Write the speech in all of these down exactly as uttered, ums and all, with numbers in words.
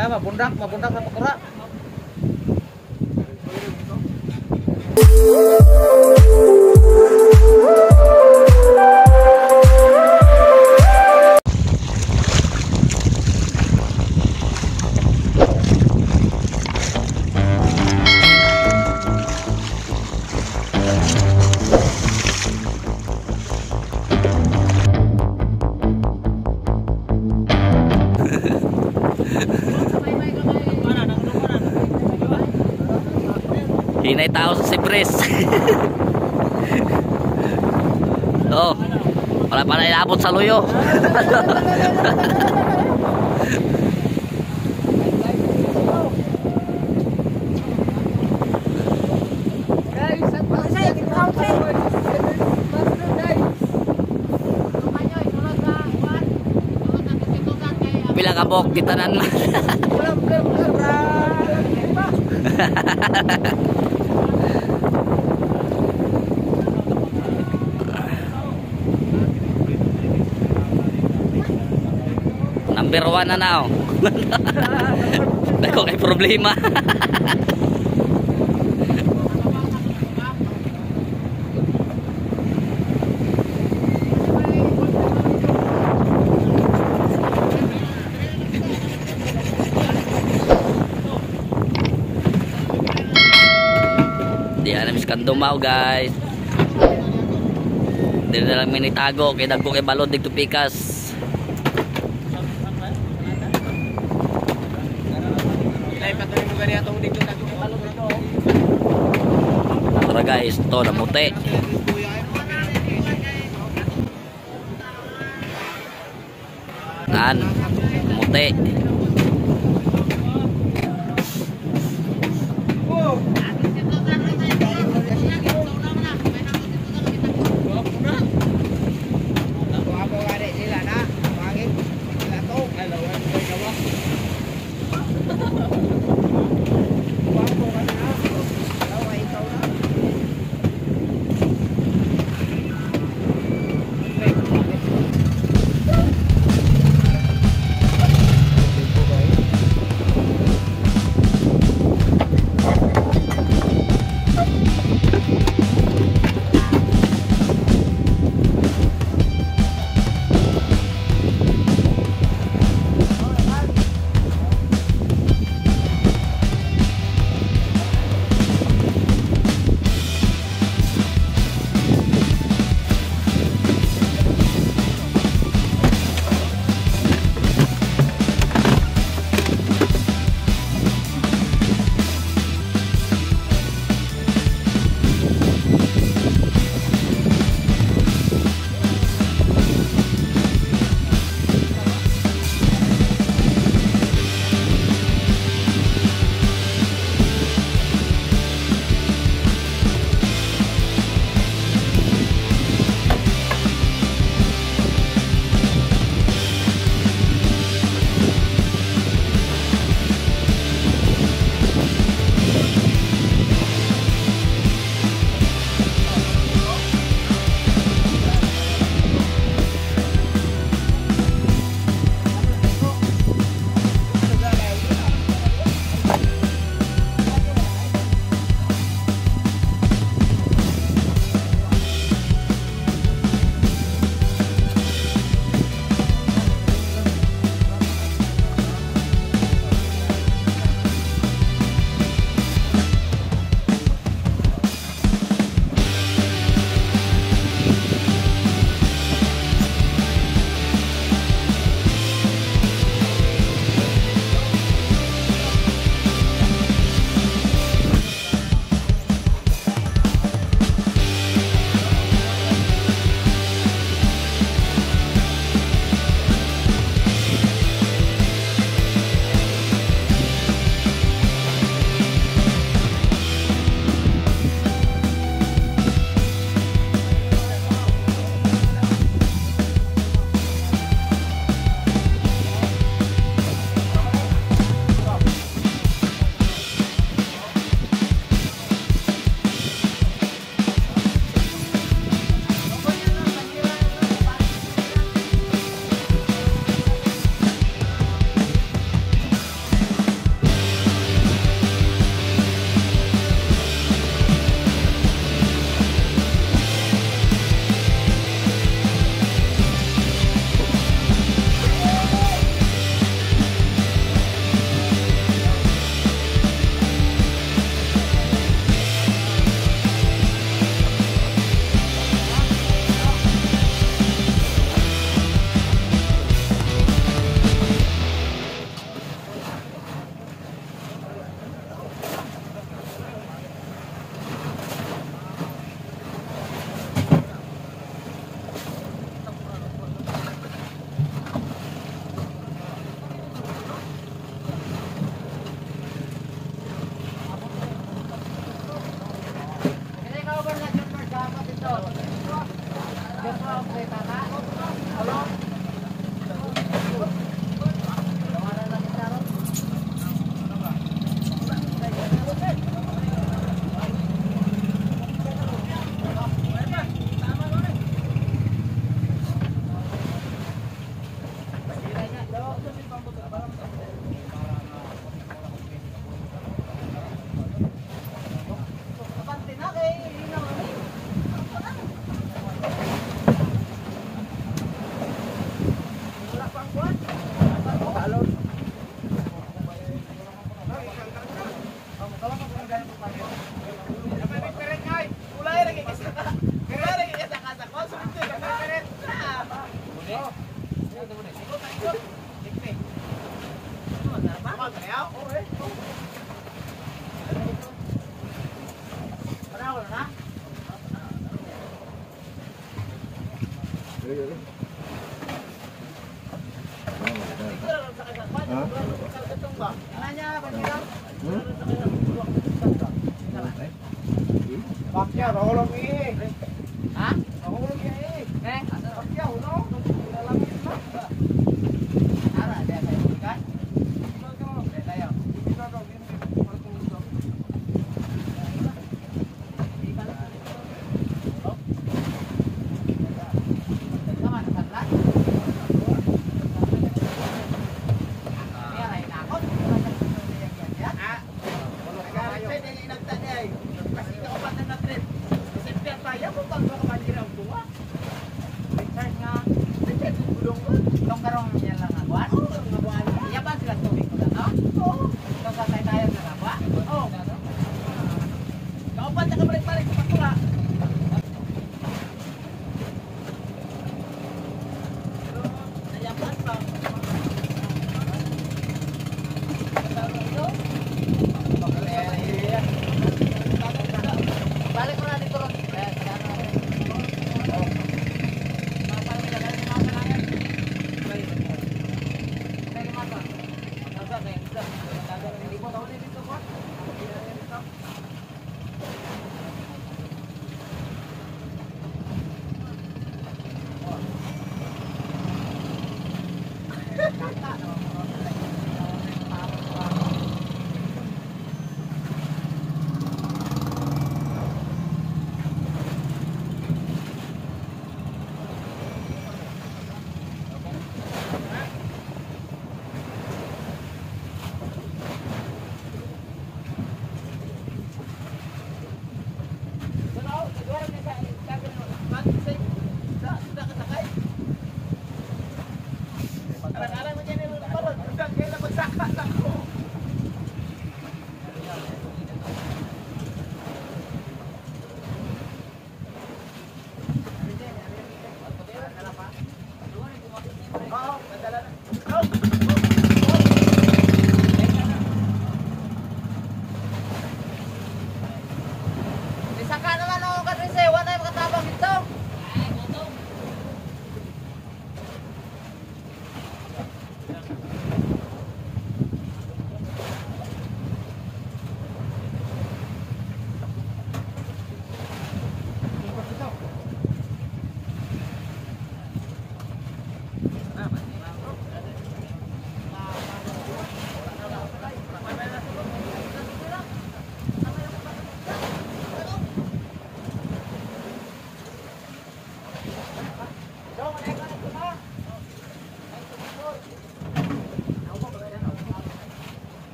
Eh, mabundak, mabundak sa pakura. Hinay tao sa Sibres. Oh, wala pala ilabot sa luyo. Pila ka bok di tanan man. Number one na now. Dako kay problema. Di na miskan dumaw guys. Di na lang minitago kay dagko kay balod dito pikas. Tara guys, ito namuti. Nan, namuti. Bakya, rahulog ini. Hah? Rahulog ini. Eh, Bakya, uno. Lalangin na. ara ada kayak kan? Ada tayo. Bisa dong, ini. Marunong dong. Sama sana. Ini lain ako. Ah. Kasi nagtanya eh. Kasi kaupat na na-trip. Kasi piat tayo kung pagka kamanira ang bunga. Richard nga. Richard, gulong ko. Tong karong niya lang agwan. Oo, ang abuhan. Iya ba sila tubig ko na to? Oo. Tong katay tayo na agwa. Oo. Kaupat na kabalik-balik sa pagkula. Pero, nayapan pa. Balik ko na dito ron. Eh, kaya na. Mga pala nila, kaya mga pala.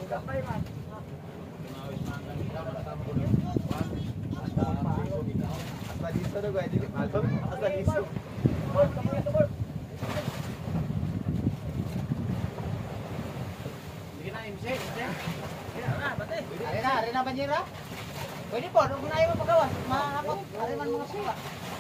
Asal iso na gue jadi album asal iso. Hindi na M C, Ari na, ari na banjira. Pwede po, nung na yung magawas, mahakot, ari man mga suwa.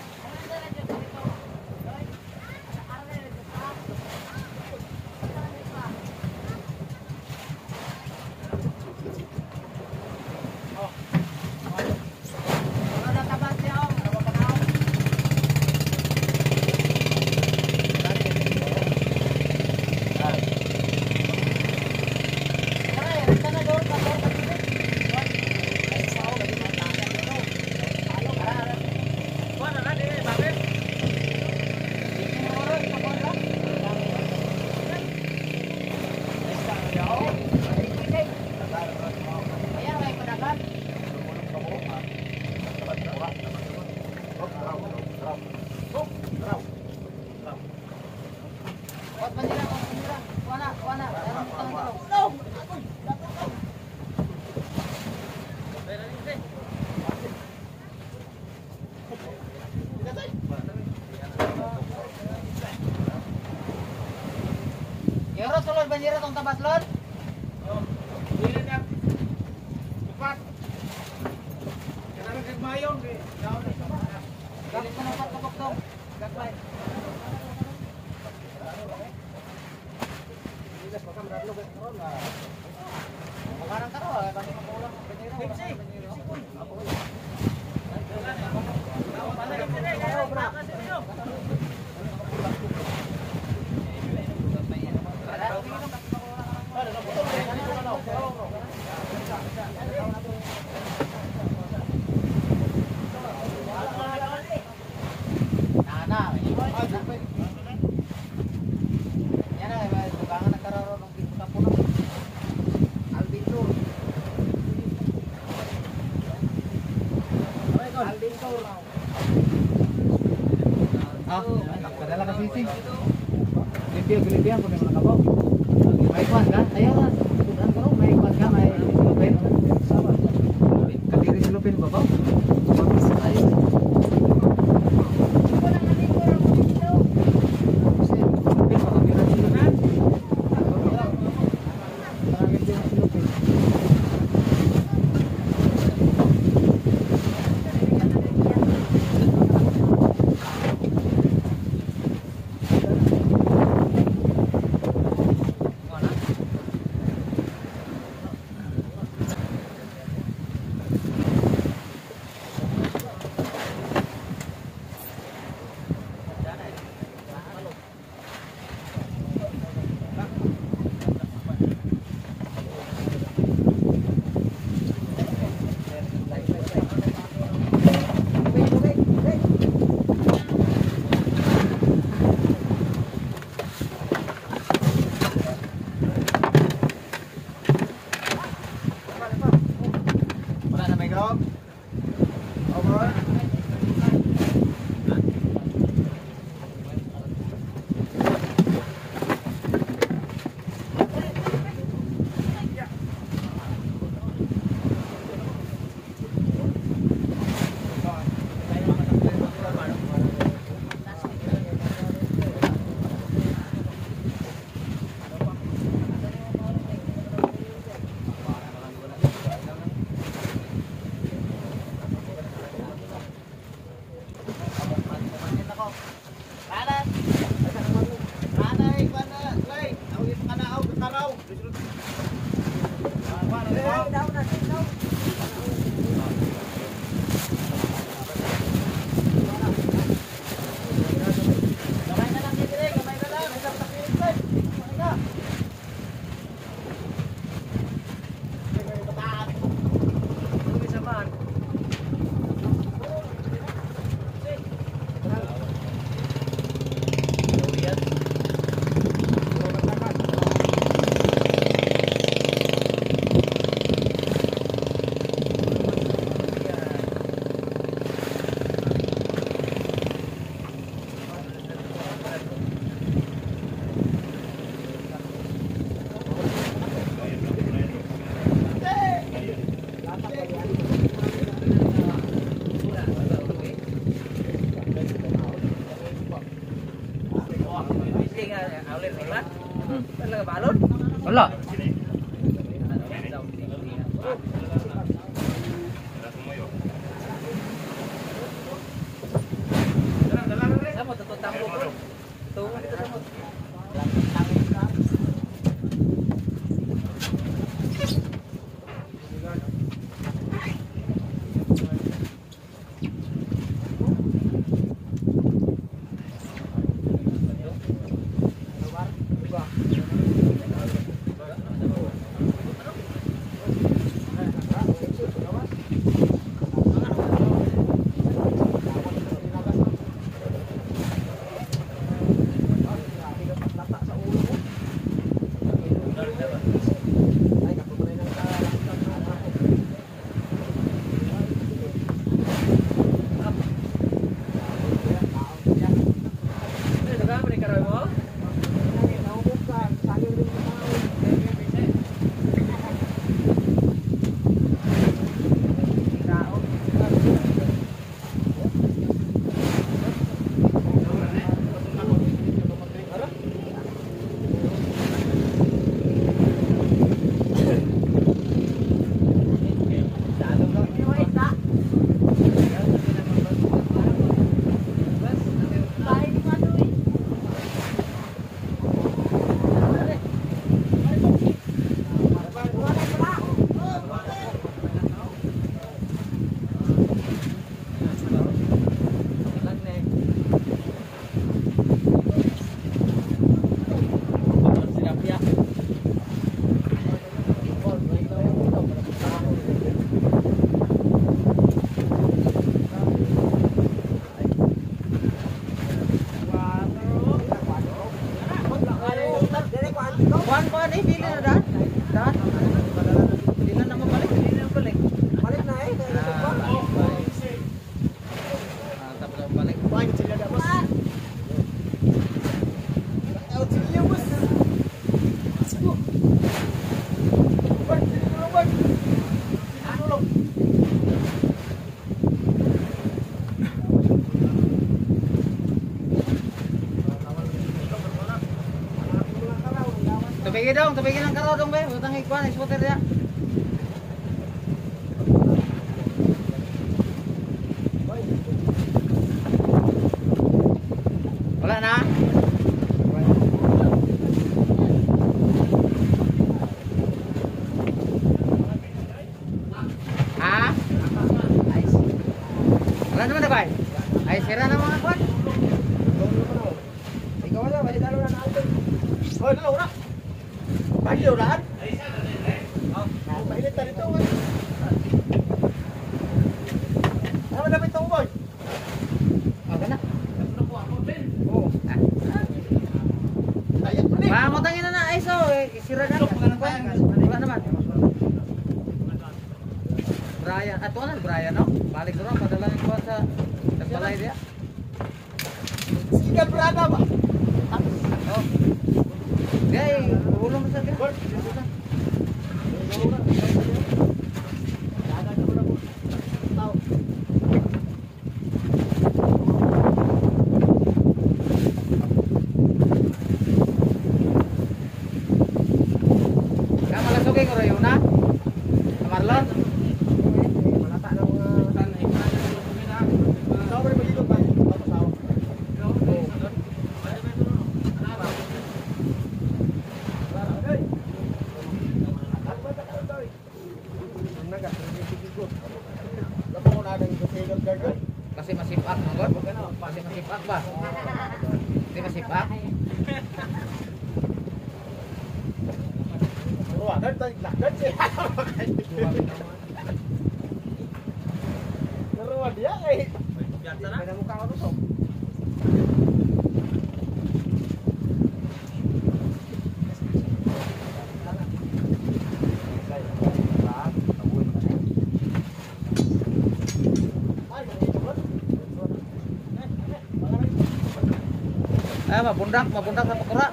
Yoro sulod banjira tong tabas lod. Dili na. Cepat. Kana kag mayong di. Daw na sama. Dili ko na patok tong. Gagmay. Dili pa kam radlo bet karon na. Magarang karo kasi makulang banjira. Banjira. Ako. Daw pa na dire kayo bro. Ah, padala ka sisi. Limpyo, limpyo ko ng kabaw. May kwan ka? Ayaw na. Tudan ko may kwan ka, may silupin. Kadiri silupin ba ba? Wala. Sama tutup tambo bro. Tuh, dito sama. Kuan kuan eh bilin na dan. Dan. Hindi na naman balik, hindi na balik. Balik na eh. Ah, tapos na balik. Balik sila na bos. Out sila bos. Balik sila bos. Ano lo? Tubigin dong, tubigin ang karo dong be, utang ikuan, exporter dia. Wala na? Ha? Wala naman na ba? Ay, sira na mga kuan. Ikaw wala, balik dalo na natin. Hoy, dalo na. Pahil unahan? Oh, pahilit na rito. Ano dapat ito, boy? Okay na. Oo. Mamutangin na na, ay so, isira na. Wala naman. Brian, ato na, Brian, no? Balik ko rin, padala ng kuwan sa nagbalay dia. Sikat berada, ba? Oh. Gay, ulong sa dia. Kamu langsung ke Ngorayuna? Kamarlon? Masih masipak, Manggot? Masih masipak ba? Hindi masipak? Ruwagan tayo, lakad siya. Naruwag dia kay. Biasa na? May namukha ko to. Eh, mabundak, mabundak sa pakura.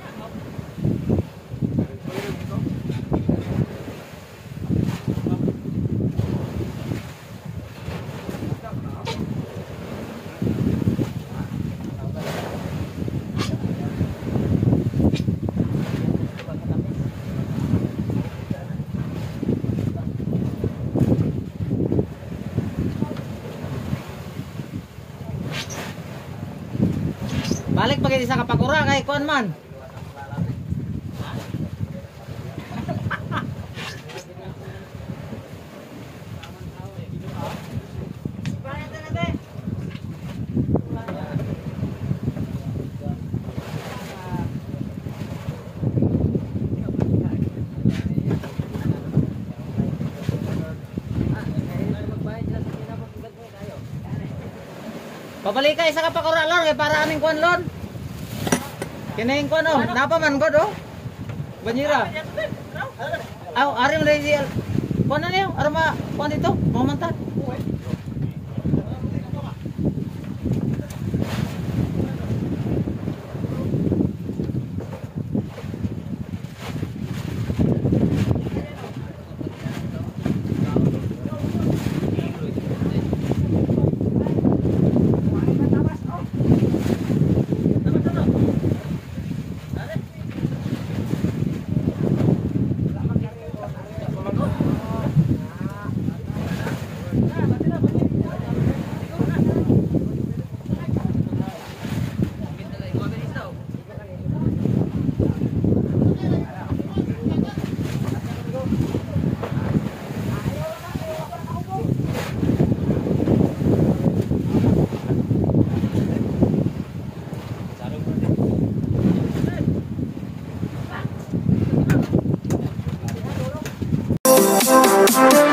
Balik pakai isa ka pakura kay kuan man. Pabalik ka isa ka pakura lor kay para aning kuan lon. Kinaing kuan oh, napa man god oh. Banyira. Aw, ari mo dai kuan na niyo, arma kuan dito, mamantan. We'll be right back.